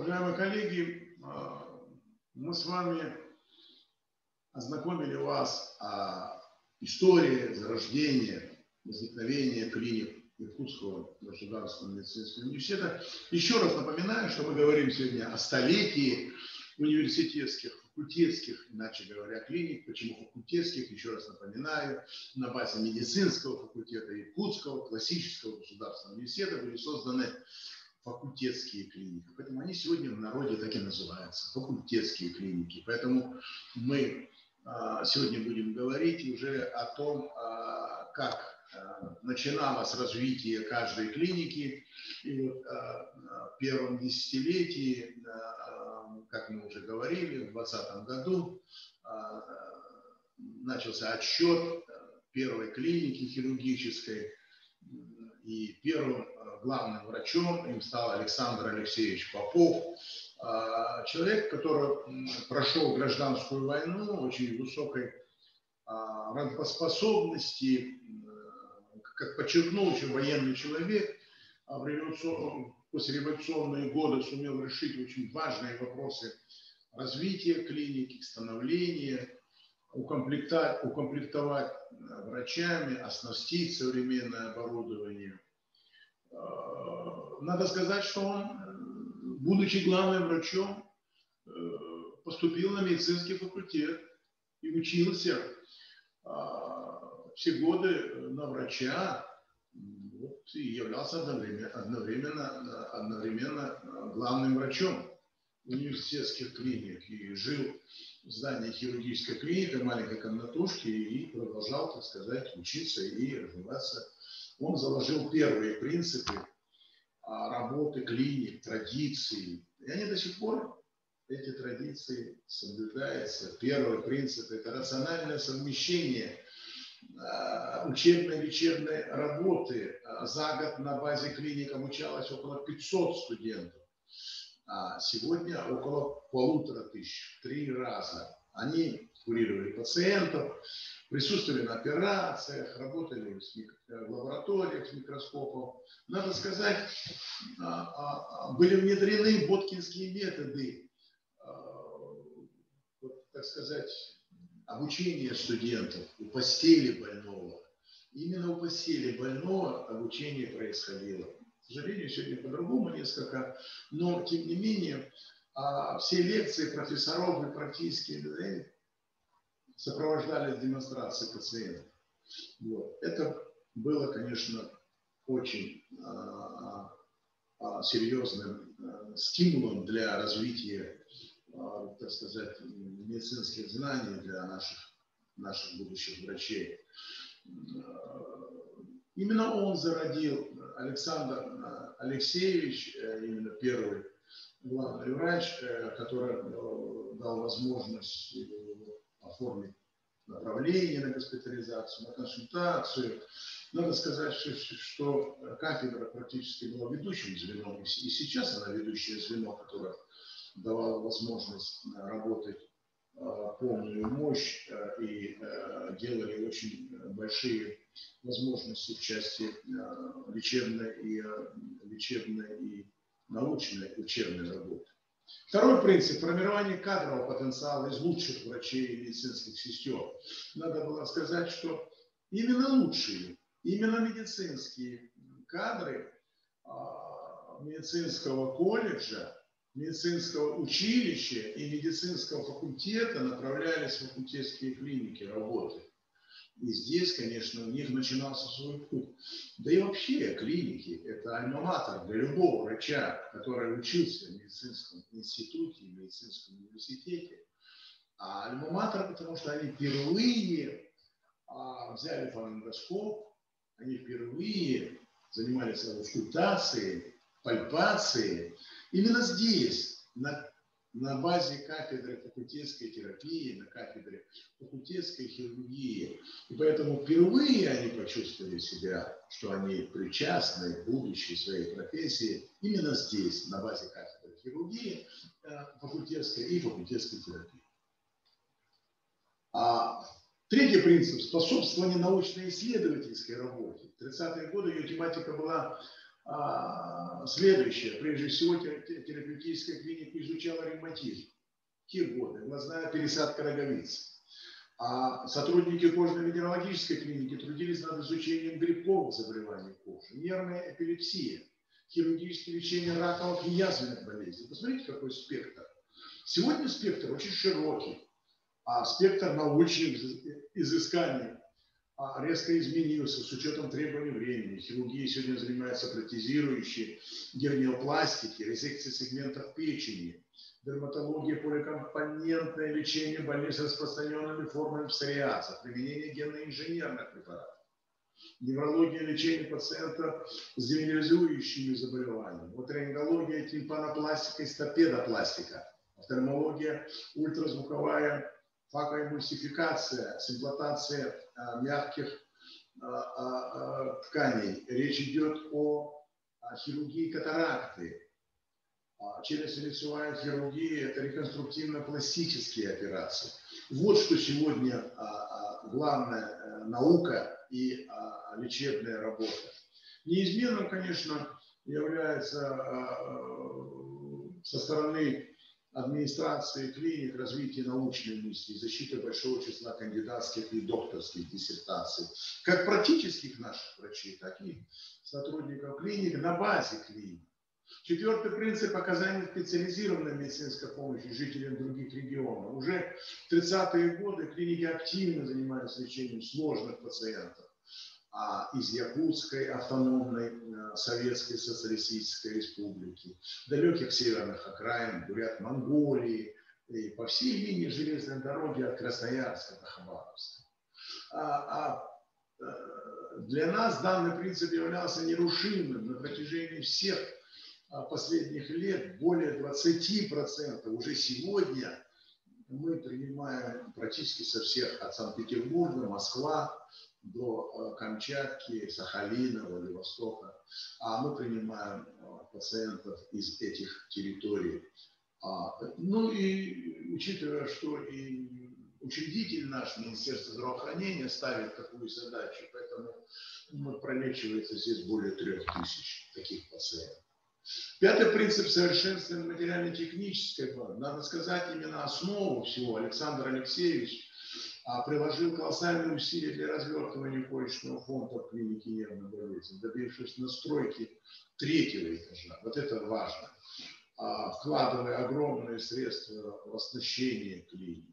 Уважаемые коллеги, мы с вами ознакомили вас о истории зарождения, возникновения клиник Иркутского государственного медицинского университета. Еще раз напоминаю, что мы говорим сегодня о столетии университетских, факультетских, иначе говоря, клиник. Почему факультетских? Еще раз напоминаю, на базе медицинского факультета Иркутского классического государственного университета были созданы факультетские клиники. Поэтому они сегодня в народе так и называются, факультетские клиники. Поэтому мы сегодня будем говорить уже о том, как начиналось развитие каждой клиники. И вот в первом десятилетии, как мы уже говорили, в 2020 году начался отсчет первой клиники хирургической. И первым главным врачом им стал Александр Алексеевич Попов, человек, который прошел гражданскую войну, очень высокой работоспособности, как подчеркнул очень военный человек, в послереволюционные годы сумел решить очень важные вопросы развития клиники, становления, укомплектовать врачами, оснастить современное оборудование. Надо сказать, что он, будучи главным врачом, поступил на медицинский факультет и учился все годы на врача, вот, и являлся одновременно главным врачом университетских клиник и жил в здании хирургической клиники, маленькой комнатушки, и продолжал, так сказать, учиться и развиваться. Он заложил первые принципы работы клиник, традиции. И они до сих пор, эти традиции, соблюдаются. Первый принцип – это рациональное совмещение учебно-лечебной работы. За год на базе клиник обучалось около 500 студентов. А сегодня около 1500, в 3 раза. Они курировали пациентов, присутствовали на операциях, работали в лабораториях с микроскопом. Надо сказать, были внедрены боткинские методы, так сказать, обучения студентов у постели больного. Именно у постели больного обучение происходило. К сожалению, сегодня по-другому несколько, но тем не менее все лекции профессоров и практически сопровождались демонстрацией пациентов. Вот. Это было, конечно, очень серьезным стимулом для развития, так сказать, медицинских знаний для наших будущих врачей. Именно он зародил, Александр Алексеевич, именно первый главный врач, который дал возможность оформить направление на госпитализацию, на консультацию. Надо сказать, что кафедра практически была ведущим звеном, и сейчас она ведущее звено, которое давало возможность работать полную мощь и делали очень большие возможности в части лечебной и научной учебной работы. Второй принцип – формирование кадрового потенциала из лучших врачей и медицинских сестер. Надо было сказать, что именно лучшие, именно медицинские кадры медицинского колледжа, медицинского училища и медицинского факультета направлялись в факультетские клиники работать. И здесь, конечно, у них начинался свой путь. Да и вообще клиники – это альма-матер для любого врача, который учился в медицинском институте, в медицинском университете. А альма-матер, потому что они впервые взяли фонендоскоп, они впервые занимались аускультацией, пальпацией. Именно здесь, на базе кафедры факультетской терапии, на кафедре факультетской хирургии. И поэтому впервые они почувствовали себя, что они причастны к будущей своей профессии именно здесь, на базе кафедры хирургии, факультетской и факультетской терапии. Третий принцип – способствование научно-исследовательской работе. В 30-е годы ее тематика была Следующее. Прежде всего, терапевтическая клиника изучала ревматизм. В те годы глазная пересадка роговицы. А сотрудники кожно-венерологической клиники трудились над изучением грибковых заболеваний кожи, нервная эпилепсия, хирургическое лечение раковых и язвенных болезней. Посмотрите, какой спектр. Сегодня спектр очень широкий, а спектр научных изысканий резко изменился с учетом требований времени. Хирургия сегодня занимается протезирующей, герниопластикой, резекцией сегментов печени, дерматология, поликомпонентное лечение больных с распространенными формами псориаза, применение генно-инженерных препаратов, неврология, лечение пациентов с демиелинизующими заболеваниями, отоларингология, тимпанопластика и стапедопластика, офтальмология, ультразвуковая фагоэмульсификация с имплантацией мягких тканей. Речь идет о хирургии катаракты. Челюстно-лицевая хирургия – это реконструктивно-пластические операции. Вот что сегодня главная наука и лечебная работа. Неизменным, конечно, является со стороны администрации клиник развитие научной мысли, защита большого числа кандидатских и докторских диссертаций, как практических наших врачей, так и сотрудников клиник на базе клиник. Четвертый принцип оказания специализированной медицинской помощи жителям других регионов. Уже в 30-е годы клиники активно занимаются лечением сложных пациентов из Якутской автономной Советской Социалистической Республики, далеких северных окраин, бурят Монголии, и по всей линии железной дороги от Красноярска до Хабаровска. Для нас данный принцип являлся нерушимым на протяжении всех последних лет. Более 20% уже сегодня мы принимаем практически со всех, от Санкт-Петербурга, Москва, до Камчатки, Сахалина, Владивостока. Мы принимаем пациентов из этих территорий. Ну и учитывая, что и учредитель наш, Министерство здравоохранения, ставит такую задачу, поэтому пролечивается здесь более 3000 таких пациентов. Пятый принцип совершенствования материально-технической базы. Надо сказать, именно основу всего Александр Алексеевич приложил колоссальные усилия для развертывания почечного фонда в клинике нервной болезни, добившись настройки 3-го этажа. Вот это важно. Вкладывая огромные средства в оснащение клиник.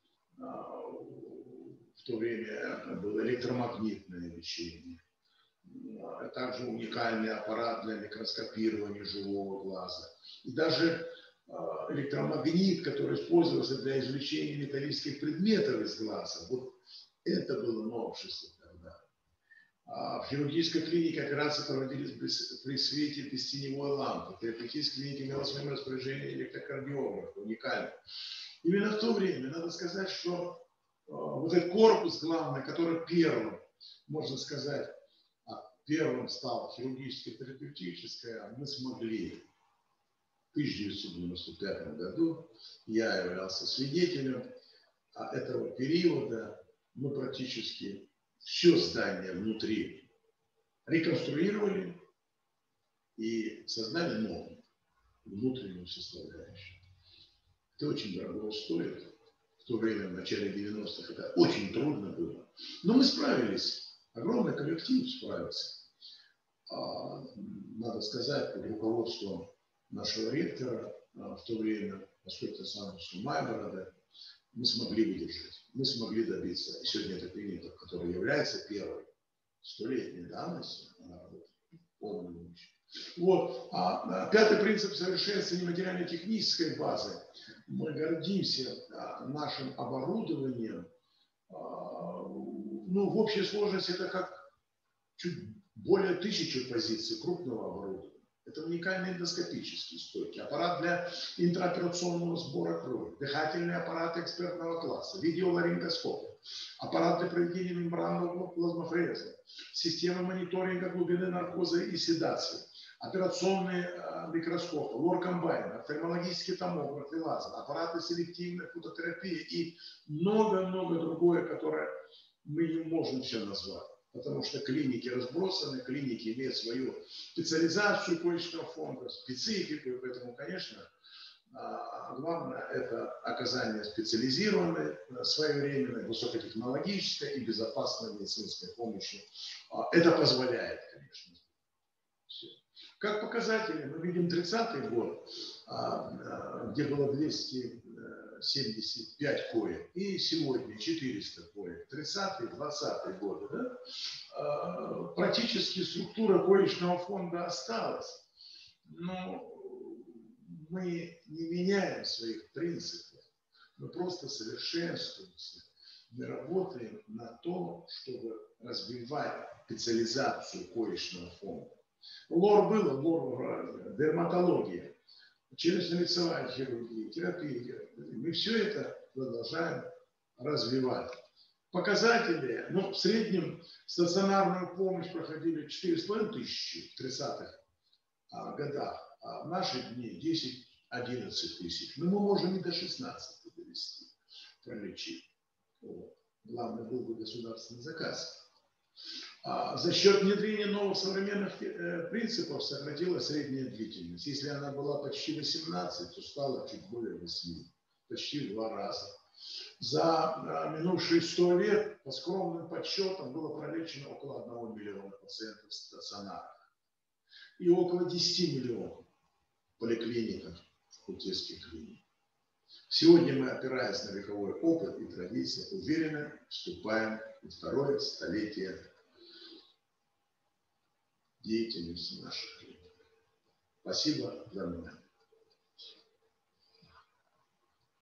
В то время было электромагнитное лечение. Также уникальный аппарат для микроскопирования живого глаза. И даже электромагнит, который использовался для извлечения металлических предметов из глаза. Вот это было новшество тогда. В хирургической клинике операции проводились при свете бестеневой лампы. В терапевтической клинике имела в своем распоряжении электрокардиограф, уникально. Именно в то время, надо сказать, что вот этот корпус главный, который первым, можно сказать, первым стал хирургическо-терапевтическое, мы смогли. В 1995 году я являлся свидетелем этого периода. Мы практически все здание внутри реконструировали и создали новую внутреннюю составляющую. Это очень дорого стоит. В то время, в начале 90-х, это очень трудно было. Но мы справились. Огромный коллектив справился. Надо сказать, под руководством нашего ректора в то время, Аскольда Александровича Майборода, мы смогли выдержать. Мы смогли добиться. И сегодня эта клиника, которая является первой 100-летней давности, она работает полным. Вот. Пятый принцип совершенствования материально-технической базы. Мы гордимся нашим оборудованием. Ну, в общей сложности это как чуть более 1000 позиций крупного оборудования. Это уникальные эндоскопические стойки, аппарат для интраоперационного сбора крови, дыхательный аппарат экспертного класса, видеоларингоскопы, аппарат для проведения мембранного плазмофореза, система мониторинга глубины наркоза и седации, операционные микроскопы, лор-комбайн, офтальмологический томограф и лазер, аппараты селективной фототерапии и много-много другое, которое мы не можем все назвать. потому что клиники разбросаны, клиники имеют свою специализацию коечного фонда, специфику, и поэтому, конечно, главное – это оказание специализированной, своевременной, высокотехнологической и безопасной медицинской помощи. Это позволяет, конечно. Все. Как показатели, мы видим 30-й год, где было 275 коек, и сегодня 400 коек. 30-й, 20-й годы. Да? Практически структура коечного фонда осталась, но мы не меняем своих принципов, мы просто совершенствуемся. Мы работаем на то, чтобы развивать специализацию коечного фонда. ЛОР было, ЛОР, дерматология, челюстно-лицевая хирургия, терапия. Мы все это продолжаем развивать. Показатели, ну, в среднем стационарную помощь проходили 4,5 тысячи в 30-х годах. А в наши дни 10-11 тысяч. Но мы можем и до 16 довести, пролечить. Вот. Главное был бы государственный заказ. За счет внедрения новых современных принципов сократилась средняя длительность. Если она была почти 18, то стала чуть более 8. Почти в 2 раза. За минувшие 100 лет, по скромным подсчетам, было пролечено около 1 миллиона пациентов стационарных. И около 10 миллионов поликлиниках, факультетских клиник. Сегодня мы, опираясь на вековой опыт и традиции, уверенно вступаем в 2-е столетие деятельности наших клиник. Спасибо за внимание.